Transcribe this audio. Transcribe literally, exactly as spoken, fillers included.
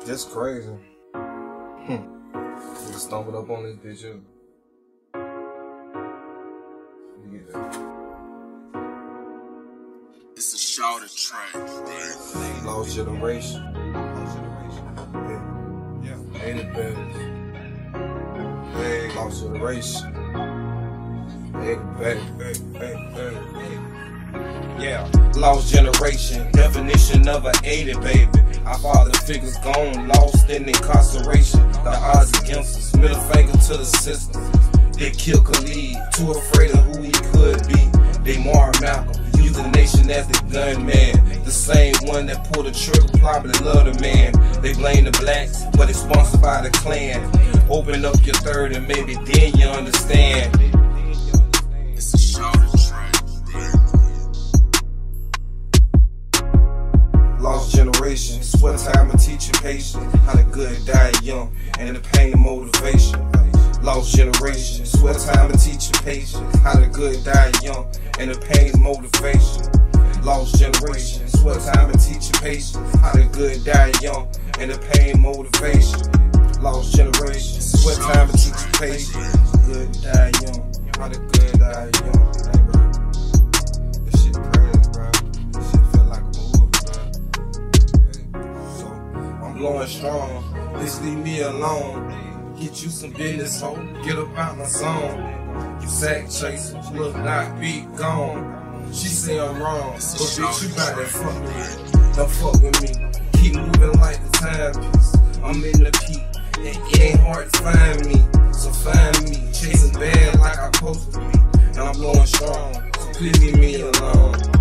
That's crazy. Hmm. We just stumbled up on this bitch up. Yeah. It's a Shawdi track. Lost generation. Yeah. eighty bags. Hey, lost generation. eighty bags. Hey, hey, hey. Yeah, lost generation, definition of an eighty baby. Our father figures gone, lost in incarceration. The odds against us, middle finger to the system. They kill Khalid, too afraid of who he could be. They mar Malcolm, use the nation as the gunman. The same one that pulled the trigger probably love the man. They blame the blacks, but it's sponsored by the Klan. Open up your third and maybe then you understand. It's a Shawdi track. Lost generation, swear time to teach you patience. How the good die young, and the pain and motivation. Lost generation, swear time to teach you patience. How the good die young, and the pain and motivation. Lost generation, swear time to teach you patience. How the good die young, and the pain and motivation. Lost generation, swear time to teach you patience. Good die young, how the good die young. Hey, bro, this shit crazy, bro. This shit feel like a movie, bro. So, I'm blowing strong, just leave me alone. Get you some business, ho, get up out my zone. You sack chasing, look like be gone. She say I'm wrong, but bitch you bout that fuck with me. Don't fuck with me, keep moving like the timepiece. I'm in the peak, and it ain't hard to find me. So find me, chasing bad like I'm supposed to be. And I'm blowing strong, so please leave me alone.